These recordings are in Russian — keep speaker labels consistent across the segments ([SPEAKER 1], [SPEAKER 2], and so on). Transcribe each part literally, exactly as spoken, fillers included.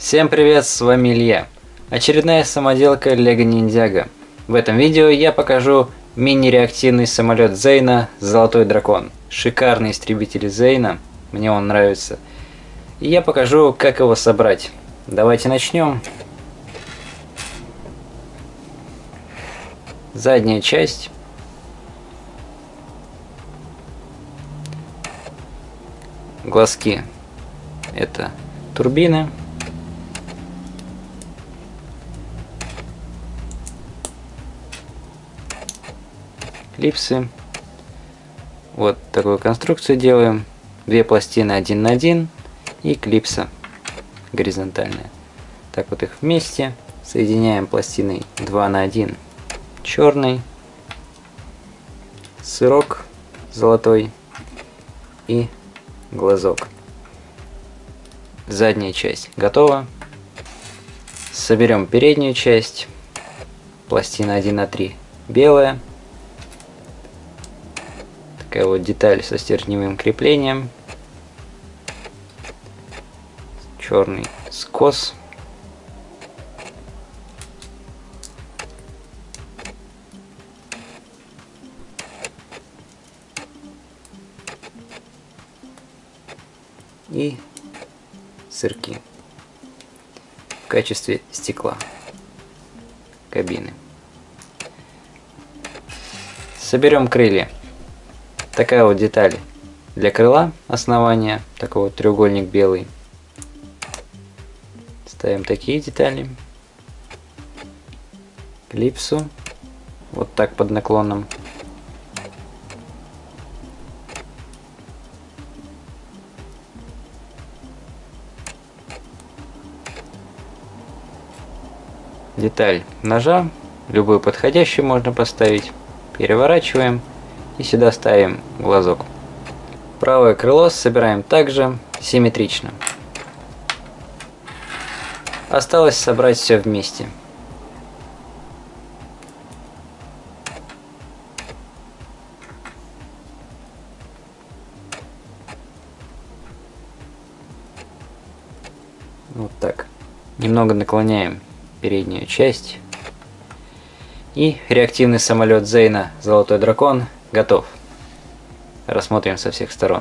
[SPEAKER 1] Всем привет, с вами Илья. Очередная самоделка Lego Ninjago. В этом видео я покажу мини-реактивный самолет Зейна Золотой Дракон. Шикарный истребитель Зейна, мне он нравится. И я покажу, как его собрать. Давайте начнем. Задняя часть. Глазки. Это турбины. Клипсы. Вот такую конструкцию делаем. Две пластины один на один и клипса горизонтальная. Так вот их вместе соединяем пластиной два на один. Черный, сырок золотой и глазок. Задняя часть готова. Соберем переднюю часть. Пластина один на три белая. Такая вот деталь со стержневым креплением. Черный скос. И сырки в качестве стекла кабины. Соберем крылья. Такая вот деталь для крыла основания, такой вот треугольник белый. Ставим такие детали. Клипсу вот так под наклоном. Деталь ножа, любую подходящую можно поставить. Переворачиваем и сюда ставим глазок. Правое крыло собираем также симметрично. Осталось собрать все вместе. Вот так. Немного наклоняем переднюю часть. И реактивный самолет Зейна Золотой Дракон готов. Рассмотрим со всех сторон.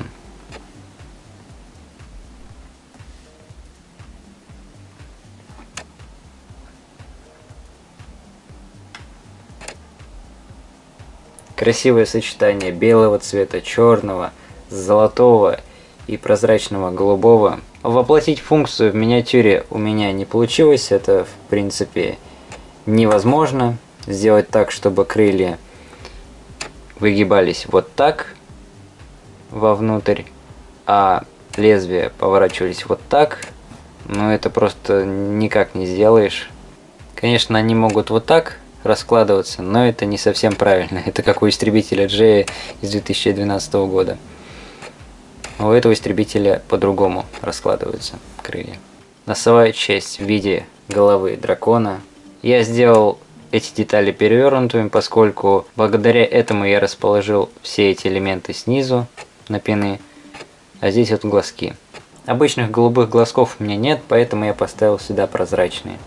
[SPEAKER 1] Красивое сочетание белого цвета, черного, золотого и прозрачного голубого. Воплотить функцию в миниатюре у меня не получилось. Это в принципе невозможно. Сделать так, чтобы крылья выгибались вот так вовнутрь, а лезвия поворачивались вот так. Но это просто никак не сделаешь. Конечно, они могут вот так раскладываться, но это не совсем правильно. Это как у истребителя Джея из две тысячи двенадцатого года. У этого истребителя по-другому раскладываются крылья. Носовая часть в виде головы дракона. Я сделал эти детали перевернутыми, поскольку благодаря этому я расположил все эти элементы снизу на пины, а здесь вот глазки. Обычных голубых глазков у меня нет, поэтому я поставил сюда прозрачные.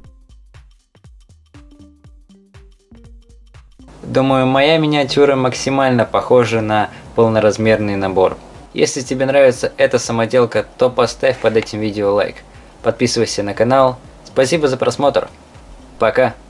[SPEAKER 1] Думаю, моя миниатюра максимально похожа на полноразмерный набор. Если тебе нравится эта самоделка, то поставь под этим видео лайк. Подписывайся на канал. Спасибо за просмотр. Пока.